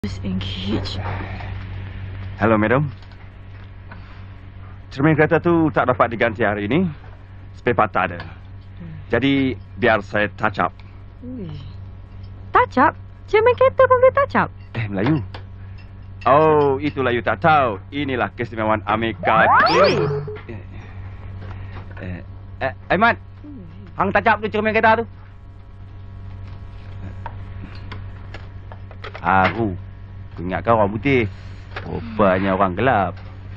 Engage. Halo, madam. Cermin kereta tu tak dapat diganti hari ini. Spare part tak ada. Jadi, biar saya touch up. Touch up? Cermin kereta pun boleh touch up? Melayu. Oh, itulah you tak tahu. Inilah keistimewaan Amerika. Mat. Hang touch up tu cermin kereta tu. Aku ingatkan orang putih. Rupanya orang gelap.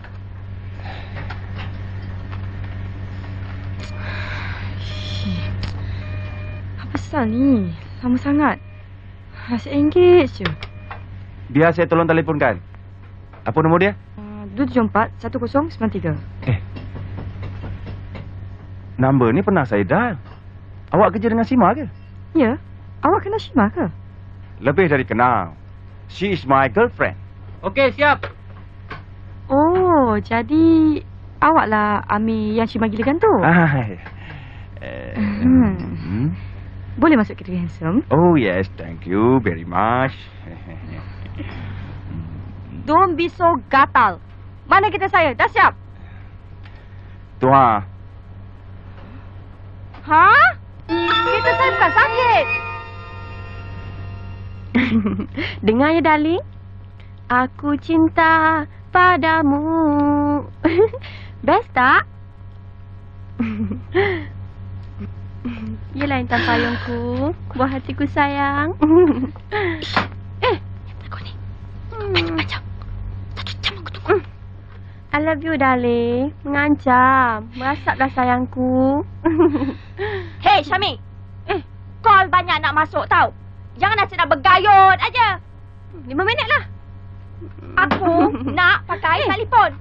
Apa pasal ni? Lama sangat. Masih engage je. Biar saya tolong telefonkan. Apa nombor dia? 274-1093. Nombor ni pernah saya dial. Awak kerja dengan Sima ke? Ya. Awak kenal Shima ke? Lebih dari kenal. She is my girlfriend. Okey, siap. Oh, jadi awaklah Ami yang Shima gilakan tu? Boleh masuk kereta handsome? Oh yes, thank you very much. Don't be so gatal. Mana kereta saya? Dah siap? Tuan. Ha? Kereta saya bukan sakit. Dengar ya, darling. Aku cinta padamu. Best tak? Yelah intan payungku, buah hatiku sayang. Aku ni panjang-panjang. 1 jam aku tunggu. I love you, darling. Mengancam. Merasaplah sayangku. Hei, Syami. Call banyak nak masuk tau. Jangan asyik nak bergayut aja. 5 minit lah. Aku nak pakai telefon.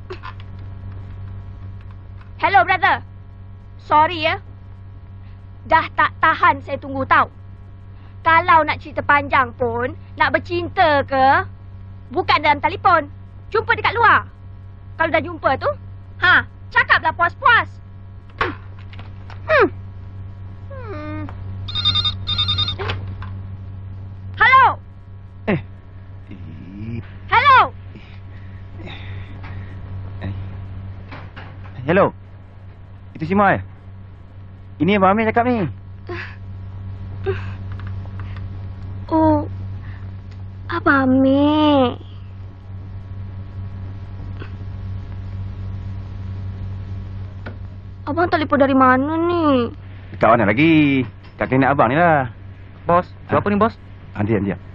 Hello, brother. Sorry ya. Dah tak tahan saya tunggu tau. Kalau nak cerita panjang pun, nak bercinta ke, bukan dalam telefon. Jumpa dekat luar. Kalau dah jumpa tu, cakaplah puas-puas. Hello. Hello. Hello. Itu Sima ya? Ini Abang Amir cakap ni. Oh, Abang Amir. Abang telefon dari mana ni? Dekat mana lagi? Kat klinik abang ni lah. Bos, buat apa ni, bos? Diam.